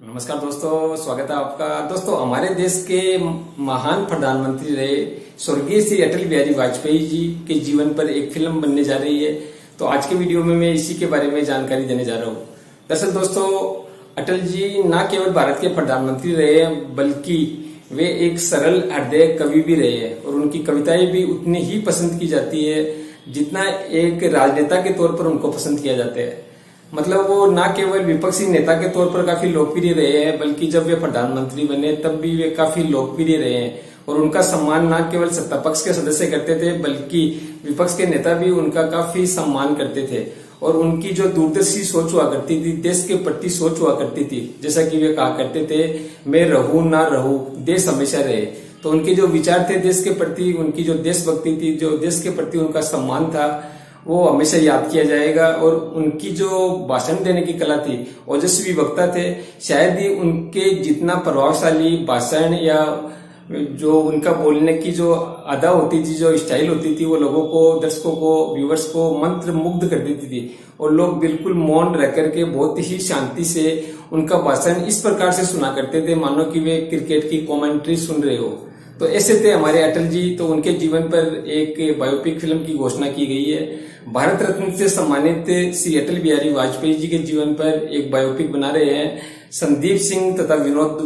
नमस्कार दोस्तों, स्वागत है आपका। दोस्तों, हमारे देश के महान प्रधानमंत्री रहे स्वर्गीय श्री अटल बिहारी वाजपेयी जी के जीवन पर एक फिल्म बनने जा रही है। तो आज के वीडियो में मैं इसी के बारे में जानकारी देने जा रहा हूँ। दरअसल दोस्तों, अटल जी न केवल भारत के प्रधानमंत्री रहे हैं, बल्कि वे एक सरल हृदय कवि भी रहे हैं और उनकी कविताएं भी उतनी ही पसंद की जाती है जितना एक राजनेता के तौर पर उनको पसंद किया जाता है। मतलब वो न केवल विपक्षी नेता के तौर पर काफी लोकप्रिय रहे हैं, बल्कि जब वे प्रधानमंत्री बने तब भी वे काफी लोकप्रिय रहे हैं और उनका सम्मान न केवल सत्ता पक्ष के सदस्य करते थे, बल्कि विपक्ष के नेता भी उनका काफी सम्मान करते थे। और उनकी जो दूरदर्शी सोच हुआ करती थी, देश के प्रति सोच हुआ करती थी, जैसा कि वे कहा करते थे, मैं रहूं ना रहूं, देश हमेशा रहे। तो उनके जो विचार थे देश के प्रति, उनकी जो देशभक्ति थी, जो देश के प्रति उनका सम्मान था, वो हमेशा याद किया जाएगा। और उनकी जो भाषण देने की कला थी, ओजस्वी वक्ता थे। शायद ही उनके जितना प्रभावशाली भाषण या जो उनका बोलने की जो अदा होती थी, जो स्टाइल होती थी, वो लोगों को, दर्शकों को, व्यूवर्स को मंत्र मुग्ध कर देती थी और लोग बिल्कुल मौन रह करके बहुत ही शांति से उनका भाषण इस प्रकार से सुना करते थे मानो कि वे क्रिकेट की कमेंट्री सुन रहे हो। तो ऐसे थे हमारे अटल जी। तो उनके जीवन पर एक बायोपिक फिल्म की घोषणा की गई है। भारत रत्न से सम्मानित श्री अटल बिहारी वाजपेयी जी के जीवन पर एक बायोपिक बना रहे हैं संदीप सिंह तथा विनोद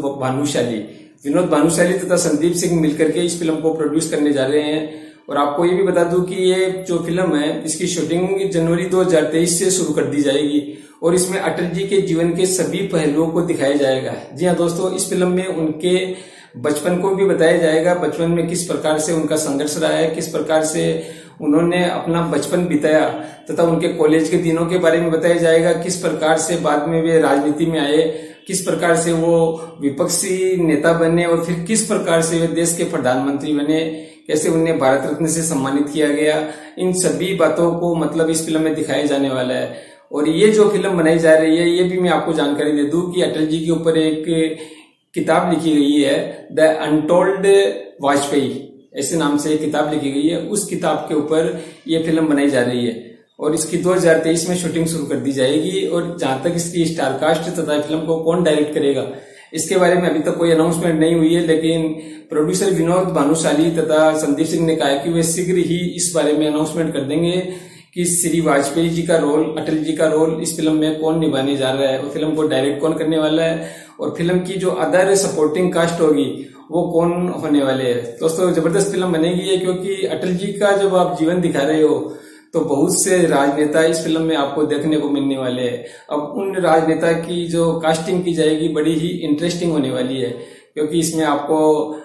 भानुशाली तथा संदीप सिंह मिलकर के इस फिल्म को प्रोड्यूस करने जा रहे हैं। और आपको ये भी बता दूं कि ये जो फिल्म है, इसकी शूटिंग जनवरी 2023 से शुरू कर दी जाएगी और इसमें अटल जी के जीवन के सभी पहलुओं को दिखाया जाएगा। जी हाँ दोस्तों, इस फिल्म में उनके बचपन को भी बताया जाएगा। बचपन में किस प्रकार से उनका संघर्ष रहा है, किस प्रकार से उन्होंने अपना बचपन बिताया, तथा उनके कॉलेज के दिनों के बारे में बताया जाएगा। किस प्रकार से बाद में वे राजनीति में आए, किस प्रकार से वो विपक्षी नेता बने और फिर किस प्रकार से वे देश के प्रधानमंत्री बने, कैसे उन्हें भारत रत्न से सम्मानित किया गया। इन सभी बातों को मतलब इस फिल्म में दिखाया जाने वाला है। और ये जो फिल्म बनाई जा रही है, ये भी मैं आपको जानकारी दे दूं कि अटल जी के ऊपर एक किताब लिखी गई है, द अनटोल्ड वाजपेयी, ऐसे नाम से एक किताब लिखी गई है। उस किताब के ऊपर ये फिल्म बनाई जा रही है और इसकी 2023 में शूटिंग शुरू कर दी जाएगी। और जहां तक इसकी स्टारकास्ट तथा फिल्म को कौन डायरेक्ट करेगा, इसके बारे में अभी तक कोई अनाउंसमेंट नहीं हुई है, लेकिन प्रोड्यूसर विनोद भानुशाली तथा संदीप सिंह ने कहा है कि वे शीघ्र ही इस बारे में अनाउंसमेंट कर देंगे कि श्री वाजपेयी जी का रोल, अटल जी का रोल इस फिल्म में कौन निभाने जा रहा है और फिल्म को डायरेक्ट कौन करने वाला है और फिल्म की जो अदर सपोर्टिंग कास्ट होगी वो कौन होने वाले हैं। दोस्तों, जबरदस्त फिल्म बनेगी है, क्योंकि अटल जी का जब आप जीवन दिखा रहे हो तो बहुत से राजनेता इस फिल्म में आपको देखने को मिलने वाले हैं। अब उन राजनेता की जो कास्टिंग की जाएगी बड़ी ही इंटरेस्टिंग होने वाली है, क्योंकि इसमें आपको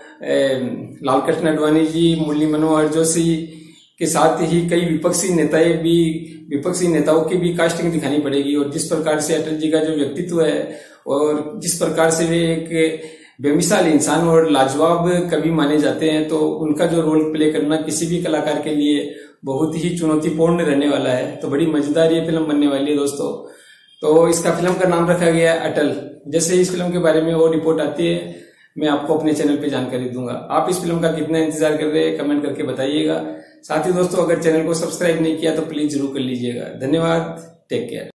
लाल कृष्ण आडवाणी जी, मुरली मनोहर जोशी के साथ ही कई विपक्षी नेताओं की भी कास्टिंग दिखानी पड़ेगी। और जिस प्रकार से अटल जी का जो व्यक्तित्व है और जिस प्रकार से वे एक बेमिसाल इंसान और लाजवाब कवि माने जाते हैं, तो उनका जो रोल प्ले करना किसी भी कलाकार के लिए बहुत ही चुनौतीपूर्ण रहने वाला है। तो बड़ी मजेदार ये फिल्म बनने वाली है दोस्तों। तो इसका फिल्म का नाम रखा गया है अटल। जैसे इस फिल्म के बारे में और रिपोर्ट आती है, मैं आपको अपने चैनल पे जानकारी दूंगा। आप इस फिल्म का कितना इंतजार कर रहे हैं, कमेंट करके बताइएगा। साथ ही दोस्तों, अगर चैनल को सब्सक्राइब नहीं किया तो प्लीज जरूर कर लीजिएगा। धन्यवाद, टेक केयर।